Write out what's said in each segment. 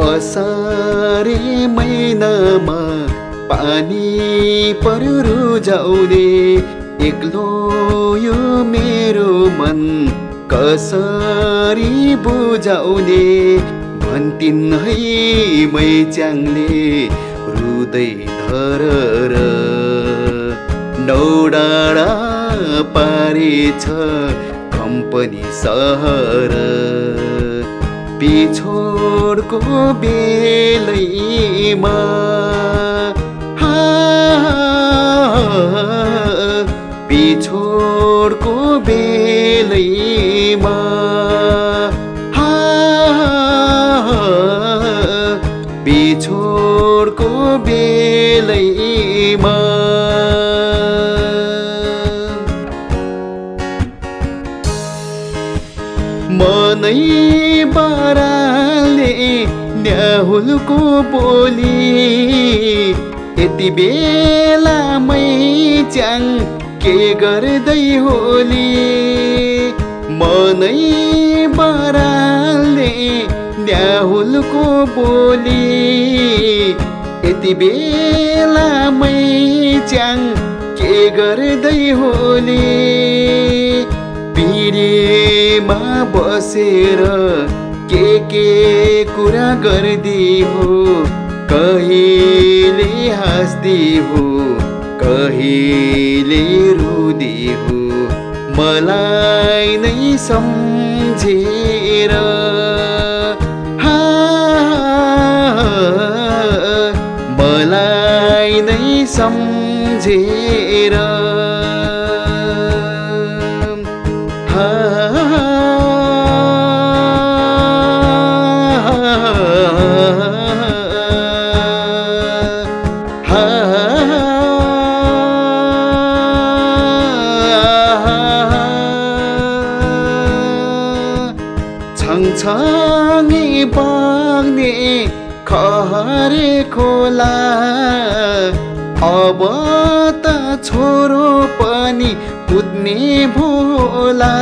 असारे महिनामा पानी पर्यो रुजाउने एक्लो यो मेरो मन कसरी बुझाउने भन्थिन् है मैच्याङले रुदै धरर नौडाँडा पारेछ कम्पनी सहर पिछोडको बेलैमा पिछोडको बेलैमा पिछोडको बेलैमा मनै बाराले न्याहुलको बोली यति बेला मैच्याङ के गर्दै होली मनै बाराले न्याहुलको बोली यति बेला मैच्याङ के गर्दै होली पिँढीमा बसेर के कुरा गर्दी हो कहिले हाँस्दी हो कहिले रुदी हो मलाई नै सम्झेर मलाई नै सम्झेर छङछङी बग्ने खहरे खोला अब त छोरो पनि कुद्ने भोला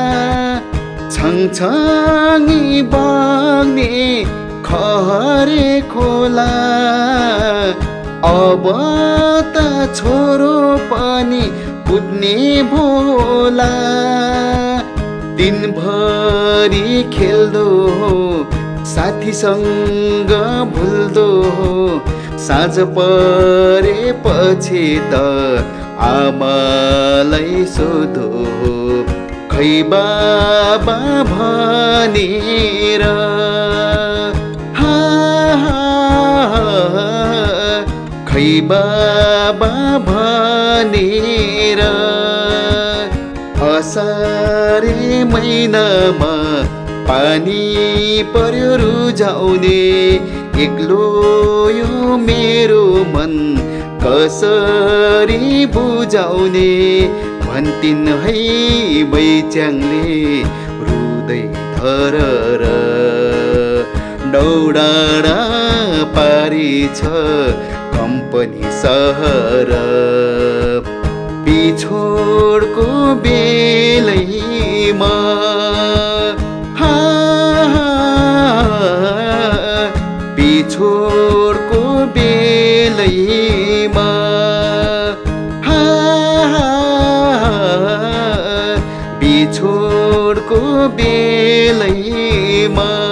छङछङी बग्ने खहरे खोला अब त छोरो पनि कुद्ने भोला दिनभरि खेल्दो हो साथीसँग भुल्दो हो साँझ परेपछि त आमालाई सोधो हो खै बाबा भनेर खै बाबा भनेर असारे महिनामा पानी पर्यो रुजाउने एक्लो यो मेरो मन कसरी बुझाउने भन्थिन् है मैच्याङले रुदै धरर नौडाँडा पारेछ कम्पनी सहर पिछोडको बेलैमा पिछोडको बेलैमा पिछोडको बेलैमा